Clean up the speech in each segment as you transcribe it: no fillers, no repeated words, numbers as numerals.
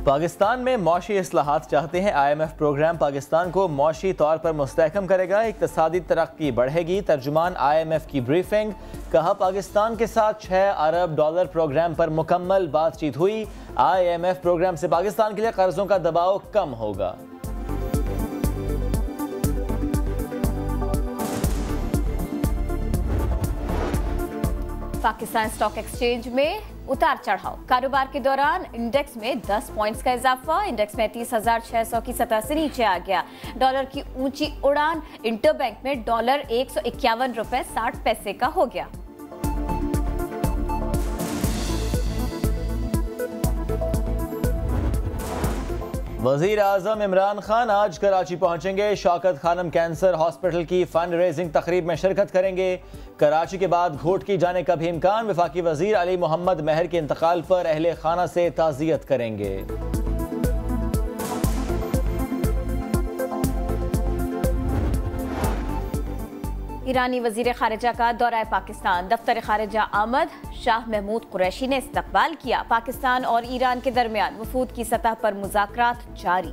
पाकिस्तान में मौशी इस्लाहात चाहते हैं। IMF प्रोग्राम पाकिस्तान को मौशी तौर पर मुस्तहकम करेगा, इक्तसादी तरक्की बढ़ेगी। तर्जुमान IMF की ब्रीफिंग, कहा पाकिस्तान के साथ $6 अरब प्रोग्राम पर मुकम्मल बातचीत हुई। IMF प्रोग्राम से पाकिस्तान के लिए कर्जों का दबाव कम होगा। पाकिस्तान स्टॉक एक्सचेंज में उतार चढ़ाव, कारोबार के दौरान इंडेक्स में 10 पॉइंट्स का इजाफा, इंडेक्स में 30,600 की सतह से नीचे आ गया। डॉलर की ऊंची उड़ान, इंटरबैंक में डॉलर 151 रुपए 60 पैसे का हो गया। वजीर आजम इमरान खान आज कराची पहुंचेंगे। शौकत खानम कैंसर हॉस्पिटल की फंड रेजिंग तकरीब में शिरकत करेंगे। कराची के बाद घोटकी जाने का भी इम्कान। वफाकी वजीर अली मोहम्मद महर के इंतकाल पर अहले खाना से ताज़ियत करेंगे। ईरानी वजीर खारिजा का दौरा पाकिस्तान, दफ्तर खारिजा आमद, शाह महमूद कुरैशी ने इस्तकबाल किया। पाकिस्तान और ईरान के दरमियान वफूद की सतह पर मुज़ाकरात जारी।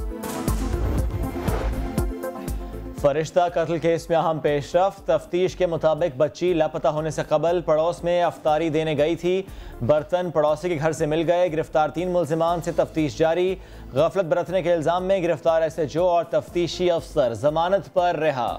फरिश्ता कत्ल केस में अहम पेशरफ, तफ्तीश के मुताबिक बच्ची लापता होने से कबल पड़ोस में अफ्तारी देने गई थी। बर्तन पड़ोसी के घर से मिल गए। गिरफ्तार 3 मुल्जिमान से तफ्तीश जारी। गफलत बरतने के इल्जाम में गिरफ्तार SHO और तफ्तीशी अफसर जमानत पर रिहा।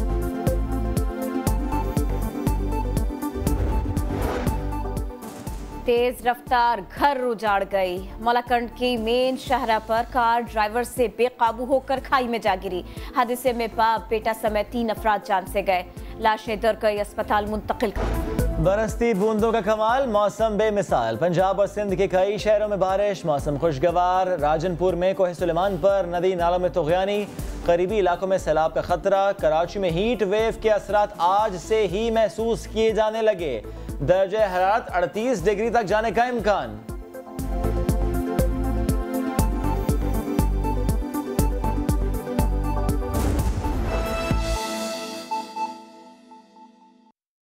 तेज रफ्तार घर उजाड़ गई। मलाकंड की मेन शाहरा पर कार ड्राइवर से बेकाबू होकर खाई में जा गिरी। हादसे में बाप बेटा समेत 3 अफराद जान से गए। लाशें दरकई अस्पताल मुंतकिल। बरसती बूंदों का कमाल, मौसम बेमिसाल। पंजाब और सिंध के कई शहरों में बारिश, मौसम खुशगवार। राजनपुर में कोहे सुलेमान पर नदी नालों में तुग़यानी, करीबी इलाकों में सैलाब का खतरा। कराची में हीट वेव के असरात आज से ही महसूस किए जाने लगे। दर्जे हरारत 38 डिग्री तक जाने का इम्कान।